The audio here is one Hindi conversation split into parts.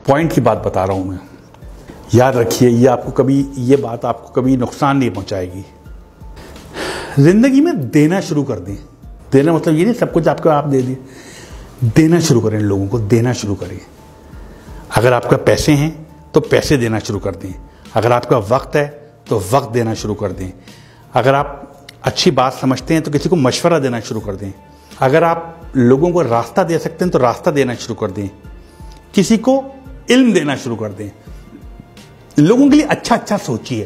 पॉइंट की बात बता रहा हूं मैं। याद रखिए, ये बात आपको कभी नुकसान नहीं पहुंचाएगी। जिंदगी में देना शुरू कर दें। देना मतलब ये नहीं सब कुछ आपको आप दे दिए। देना शुरू करें, लोगों को देना शुरू करें। अगर आपका पैसे हैं तो पैसे देना शुरू कर दें। अगर आपका वक्त है तो वक्त देना शुरू कर दें। अगर आप अच्छी बात समझते हैं तो किसी को मशवरा देना शुरू कर दें। अगर आप लोगों को रास्ता दे सकते हैं तो रास्ता देना शुरू कर दें। किसी को इल्म देना शुरू कर दें। लोगों के लिए अच्छा अच्छा सोचिए।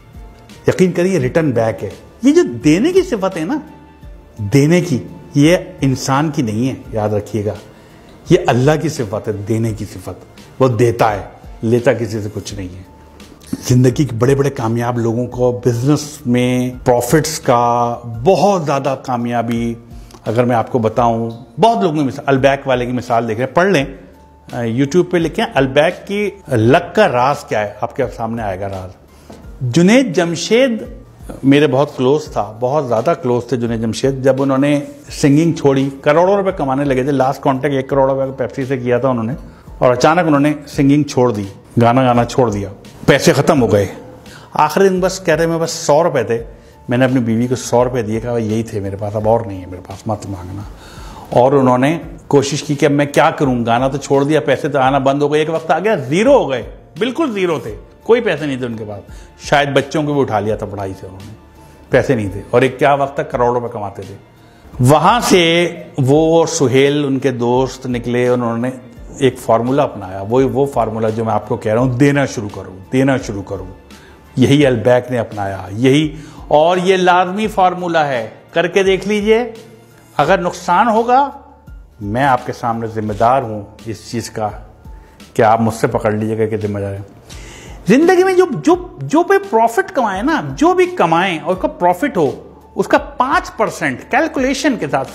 यकीन करिए रिटर्न बैक है। ये जो देने की सिफत है ना, देने की, ये इंसान की नहीं है, याद रखिएगा। ये अल्लाह की सिफत है, देने की सिफत। वो देता है, लेता किसी से कुछ नहीं है। जिंदगी के बड़े बड़े कामयाब लोगों को बिजनेस में प्रॉफिट्स का बहुत ज़्यादा कामयाबी, अगर मैं आपको बताऊं, बहुत लोगों की अलबैक वाले की मिसाल देख रहे हैं, पढ़ लें, यूट्यूब पे लिखें अलबैक की लक का राज क्या है, आपके सामने आएगा राज। जुनैद जमशेद मेरे बहुत क्लोज था, बहुत ज़्यादा क्लोज थे जुनैद जमशेद। जब उन्होंने सिंगिंग छोड़ी, करोड़ों रुपए कमाने लगे थे, लास्ट कॉन्ट्रैक्ट 1 करोड़ रुपए पेप्सी से किया था उन्होंने, और अचानक उन्होंने सिंगिंग छोड़ दी, गाना छोड़ दिया, पैसे ख़त्म हो गए। आखिरी दिन बस कह रहे मैं बस 100 रुपये थे, मैंने अपनी बीवी को 100 रुपये दिए, कहा यही थे मेरे पास, अब और नहीं है मेरे पास, मत मांगना। और उन्होंने कोशिश की कि अब मैं क्या करूं, गाना तो छोड़ दिया, पैसे तो आना बंद हो गए। एक वक्त आ गया ज़ीरो हो गए, बिल्कुल ज़ीरो थे, कोई पैसे नहीं थे उनके पास। शायद बच्चों को भी उठा लिया था पढ़ाई से उन्होंने, पैसे नहीं थे। और एक क्या वक्त तक करोड़ों रुपए कमाते थे। वहां से वो सुहेल उनके दोस्त निकले, उन्होंने एक फार्मूला अपनाया, वो फार्मूला जो मैं आपको कह रहा हूं, देना शुरू करो, देना शुरू करो। यही अलबैक ने अपनाया, यही, और ये लाजमी फार्मूला है, करके देख लीजिए। अगर नुकसान होगा, मैं आपके सामने जिम्मेदार हूं इस चीज का, कि आप मुझसे पकड़ लीजिएगा कि जिम्मेदार है। जिंदगी में जो भी प्रॉफिट कमाए ना, जो भी कमाएं और उसका प्रॉफिट हो, उसका 5% कैलकुलेशन के साथ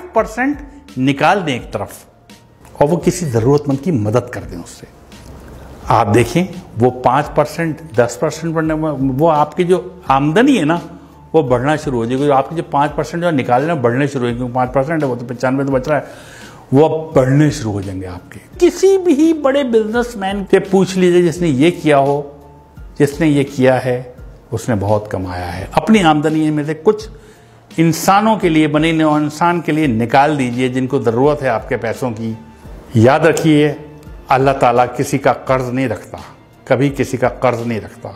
5% निकाल दें एक तरफ, और वो किसी जरूरतमंद की मदद कर दें उससे। आप देखें वो 5%, 10% बढ़ने, वो आपकी जो आमदनी है ना, वो बढ़ना शुरू हो जाएगी। आपके जो 5% जो निकालना बढ़ने शुरू हो जाएंगे, 5% है वो तो 95 तो बच रहा है, वो अब बढ़ने शुरू हो जाएंगे आपके। किसी भी बड़े बिजनेसमैन से पूछ लीजिए जिसने ये किया हो, जिसने ये किया है, उसने बहुत कमाया है। अपनी आमदनी में से कुछ इंसानों के लिए, बने इंसान के लिए निकाल दीजिए जिनको ज़रूरत है आपके पैसों की। याद रखिए, अल्लाह ताला किसी का कर्ज नहीं रखता, कभी किसी का कर्ज नहीं रखता।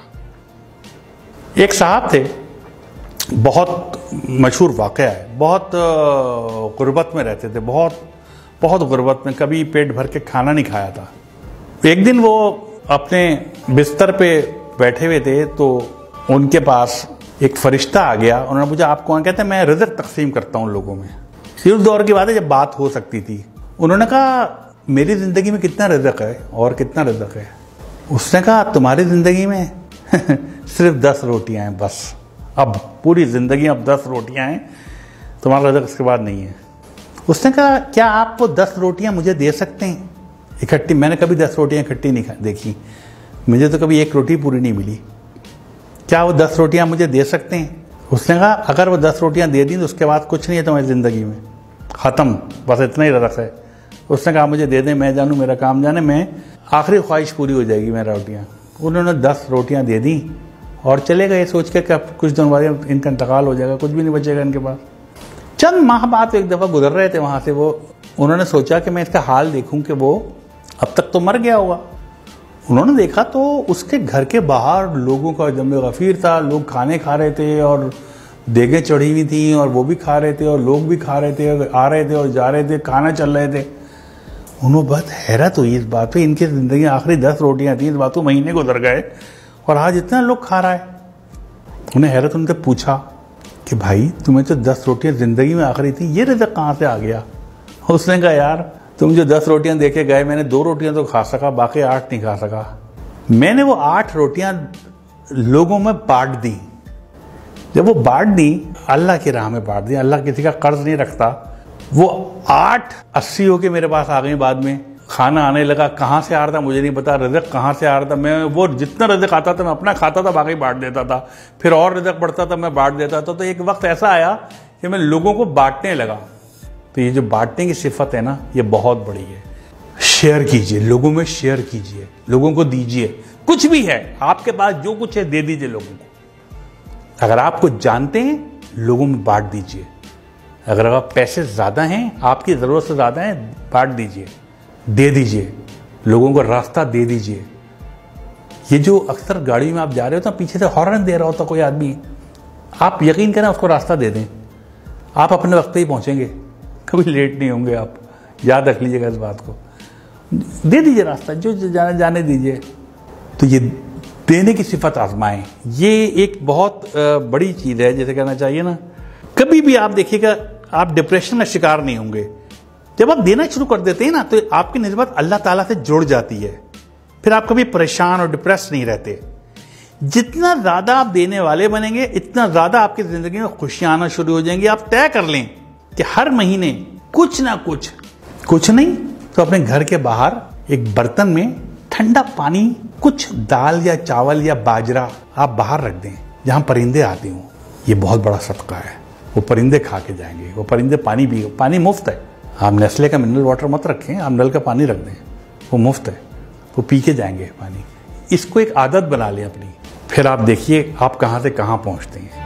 एक साहब थे, बहुत मशहूर वाक़या है, बहुत गुर्बत में रहते थे, बहुत गुर्बत में, कभी पेट भर के खाना नहीं खाया था। एक दिन वो अपने बिस्तर पे बैठे हुए थे तो उनके पास एक फरिश्ता आ गया। उन्होंने पूछा आप कौन? कहते हैं मैं रिज़्क़ तकसीम करता हूँ लोगों में। ये उस दौर की बात है जब बात हो सकती थी। उन्होंने कहा मेरी ज़िंदगी में कितना रिज़्क़ है और कितना रिज़्क़ है? उसने कहा तुम्हारी ज़िंदगी में सिर्फ 10 रोटियां हैं बस। अब पूरी ज़िंदगी अब 10 रोटियां हैं, तुम्हारा रिज़्क़ इसके बाद नहीं है। उसने कहा क्या आप वो 10 रोटियां मुझे दे सकते हैं इकट्ठी? मैंने कभी 10 रोटियां इकट्ठी नहीं देखी, मुझे तो कभी एक रोटी पूरी नहीं मिली। क्या वो 10 रोटियां मुझे दे सकते हैं? उसने कहा अगर वो 10 रोटियां दे दी तो उसके बाद कुछ नहीं है तुम्हारी ज़िंदगी में, ख़त्म, बस इतना ही रिज़्क़ है। उसने कहा मुझे दे दें, मैं जानूँ मेरा काम जाने, मैं आखिरी ख्वाहिश पूरी हो जाएगी मेरा रोटियाँ। उन्होंने 10 रोटियाँ दे दी और चले गए सोच के कि कुछ दिन बाद इनका इंतकाल हो जाएगा, कुछ भी नहीं बचेगा इनके पास। चंद माह बाद एक दफ़ा गुजर रहे थे वहाँ से, वो उन्होंने सोचा कि मैं इसका हाल देखूँ कि वो अब तक तो मर गया होगा। उन्होंने देखा तो उसके घर के बाहर लोगों का जम गफ़ीर था, लोग खाने खा रहे थे और देगें चढ़ी हुई थी और वो भी खा रहे थे और लोग भी खा रहे थे, आ रहे थे और जा रहे थे, खाना चल रहे थे। उन्होंने बहुत हैरत हुई इस बात पे, इनकी ज़िंदगी आखिरी 10 रोटियां थी, इस बात को महीने गुजर गए और आज इतना लोग खा रहा है। उन्हें हैरत उनसे पूछा कि भाई तुम्हें तो 10 रोटियां ज़िंदगी में आखिरी थी, ये रिज़्क़ कहाँ से आ गया? उसने कहा यार तुम जो 10 रोटियां दे के गए, मैंने 2 रोटियां तो खा सका, बाकी 8 नहीं खा सका। मैंने वो 8 रोटियां लोगों में बांट दी। जब वो बांट दी, अल्लाह की राह में बांट दी, अल्लाह किसी का कर्ज नहीं रखता। वो 8 80 होके मेरे पास आ गई। बाद में खाना आने लगा, कहाँ से आ रहा था मुझे नहीं पता, रिज़्क़ कहाँ से आ रहा था। मैं वो जितना रिज़्क़ आता था मैं अपना खाता था, बाकी बांट देता था, फिर और रिज़्क़ बढ़ता था मैं बांट देता था। तो एक वक्त ऐसा आया कि मैं लोगों को बांटने लगा। तो ये जो बांटने की सिफत है ना, ये बहुत बड़ी है। शेयर कीजिए, लोगों में शेयर कीजिए, लोगों को दीजिए। कुछ भी है आपके पास, जो कुछ है दे दीजिए लोगों को। अगर आप कुछ जानते हैं, लोगों में बांट दीजिए। अगर आप पैसे ज्यादा हैं, आपकी जरूरत से ज्यादा है, बांट दीजिए, दे दीजिए, लोगों को रास्ता दे दीजिए। ये जो अक्सर गाड़ी में आप जा रहे हो तो पीछे से हॉर्न दे रहा होता कोई आदमी, आप यकीन करें उसको रास्ता दे दें, आप अपने वक्त पे ही पहुंचेंगे, कभी लेट नहीं होंगे आप। याद रख लीजिएगा इस बात को। दे दीजिए रास्ता, जो जाने दीजिए। तो ये देने की सिफत आजमाएं, ये एक बहुत बड़ी चीज है, जैसे कहना चाहिए ना। कभी भी आप देखिएगा, आप डिप्रेशन में शिकार नहीं होंगे। जब आप देना शुरू कर देते हैं ना, तो आपकी निस्बत अल्लाह ताला से जुड़ जाती है। फिर आप कभी परेशान और डिप्रेस नहीं रहते। जितना ज्यादा आप देने वाले बनेंगे, इतना ज्यादा आपकी जिंदगी में खुशियां आना शुरू हो जाएंगी। आप तय कर लें कि हर महीने कुछ ना कुछ नहीं तो अपने घर के बाहर एक बर्तन में ठंडा पानी, कुछ दाल या चावल या बाजरा आप बाहर रख दें, जहां परिंदे आते हों। ये बहुत बड़ा सदका है। वो परिंदे खा के जाएंगे, वो परिंदे पानी भी, पानी मुफ्त है। आप नेस्ले का मिनरल वाटर मत रखें, आप नल का पानी रख दें, वो मुफ्त है, वो पी के जाएंगे पानी। इसको एक आदत बना लें अपनी, फिर आप देखिए आप कहां से कहां पहुंचते हैं।